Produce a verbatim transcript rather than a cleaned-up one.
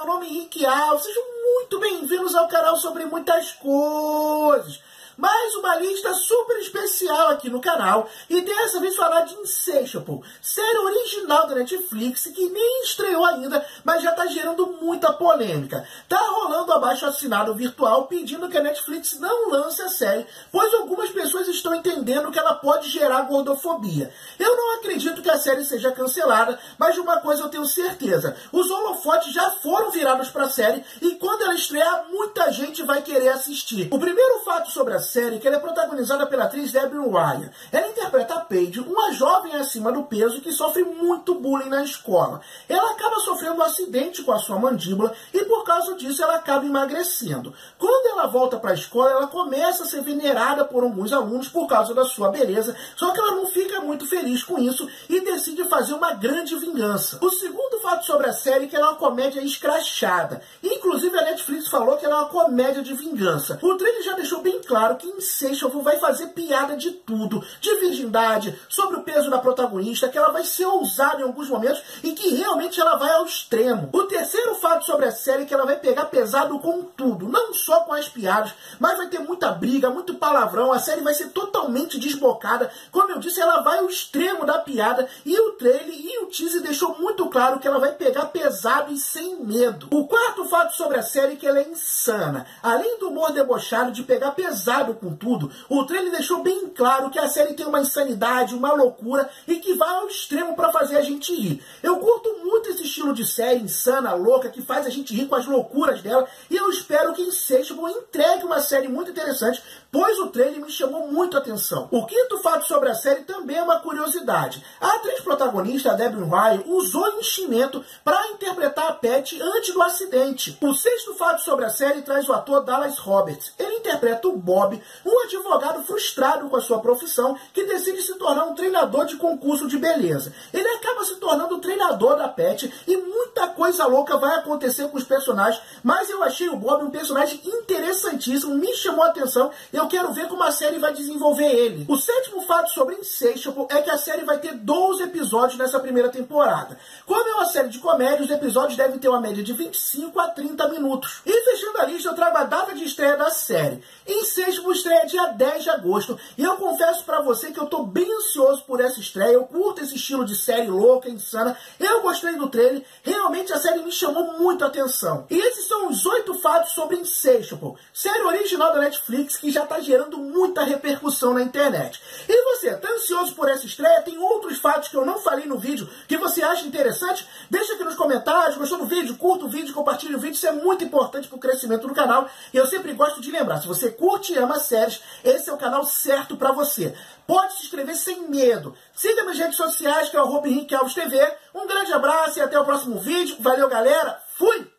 nome é Henrique Alves, sejam muito bem-vindos ao canal sobre muitas coisas. Mais uma lista super especial aqui no canal, e dessa vez falar de Insatiable, série original da Netflix que nem estreou ainda, mas já tá gerando muita polêmica. Tá rolando abaixo-assinado virtual pedindo que a Netflix não lance a série, pois algumas pessoas estão entendendo que ela pode gerar gordofobia. Eu não acredito que a série seja cancelada, mas de uma coisa eu tenho certeza: os holofotes já foram virados pra série, e quando ela estrear, muita gente vai querer assistir. O primeiro fato sobre a série, que ela é protagonizada pela atriz Debbie Ryan. Ela interpreta a Paige, uma jovem acima do peso que sofre muito bullying na escola. Ela acaba sofrendo um acidente com a sua mandíbula e por causa disso ela acaba emagrecendo. Quando ela volta para a escola, ela começa a ser venerada por alguns alunos por causa da sua beleza, só que ela não fica muito feliz com isso e decide fazer uma grande vingança. O segundo fato sobre a série é que ela é uma comédia escrachada. Inclusive a Netflix falou que ela é uma comédia de vingança. O trailer já deixou bem claro que Insatiable vai fazer piada de tudo, de virgindade, sobre o peso da protagonista, que ela vai ser ousada em alguns momentos e que realmente ela vai ao extremo. O terceiro fato sobre a série é que ela vai pegar pesado com tudo, não só com as piadas, mas vai ter muita briga, muito palavrão, a série vai ser totalmente desbocada. Como eu disse, ela vai ao extremo da piada, e o trailer e o teaser deixou muito claro que ela vai pegar pesado e sem medo. O quarto fato sobre a série é que ela é insana. Além do humor debochado, de pegar pesado com tudo, o trailer deixou bem claro que a série tem uma insanidade, uma loucura e que vai ao extremo para fazer a gente rir. Eu curto muito esse estilo de série insana, louca, que faz a gente rir com as loucuras dela, e eu espero que Insatiable entregue uma série muito interessante, pois o trailer me chamou muito a atenção. O quinto fato sobre a série também é uma curiosidade. A atriz protagonista, a Debbie Ryan, usou enchimento para interpretar a Pat antes do acidente. O sexto fato sobre a série traz o ator Dallas Roberts. Ele interpreta o Bob, um advogado frustrado com a sua profissão que decide se tornar um treinador de concurso de beleza. Ele acaba se tornando o treinador da Pat e muita coisa louca vai acontecer com os personagens, mas eu achei o Bob um personagem interessantíssimo, me chamou a atenção e eu quero ver como a série vai desenvolver ele. O sétimo fato sobre Insatiable é que a série vai ter doze episódios nessa primeira temporada. Como é uma série de comédia, os episódios devem ter uma média de vinte e cinco a trinta minutos. E fechando a lista, eu trago a data de estreia da série. Insatiable estreia dia dez de agosto, e eu confesso pra você que eu tô bem ansioso por essa estreia. Eu curto esse estilo de série louca, insana, eu gostei do trailer, realmente a série me chamou muito a atenção. E esses são os oito fatos sobre Insatiable, série original da Netflix que já tá gerando muita repercussão na internet. E você, tá ansioso por essa estreia? Tem outros fatos que eu não falei no vídeo que você acha interessante? Deixa aqui nos comentários. Gostou do vídeo? Curta o vídeo, compartilha o vídeo, isso é muito importante pro crescimento do canal. E eu sempre gosto de lembrar, se você curte e ama séries, esse é o canal certo pra você. Pode se inscrever sem medo. Siga nas redes sociais, que é o arroba Henrique Alves T V. Um grande abraço e até o próximo vídeo. Valeu, galera. Fui!